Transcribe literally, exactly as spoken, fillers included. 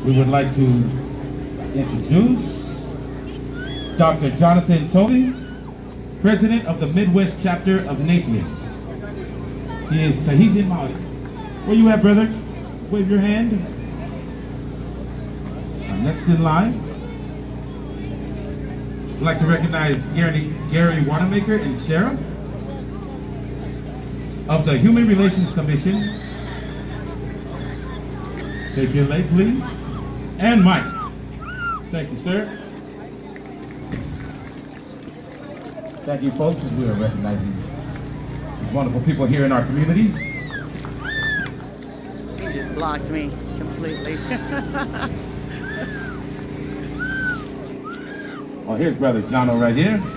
We would like to introduce Doctor Jonathan Tovey, President of the Midwest Chapter of NAPIA. He is Tahitian Maori. Where you at, brother? Wave your hand. Our next in line, I'd like to recognize Gary, Gary Wanamaker and Sheriff of the Human Relations Commission. Take your leg, please. And Mike. Thank you, sir. Thank you, folks, as we are recognizing these wonderful people here in our community. He just blocked me completely. Well, here's Brother Jono right here.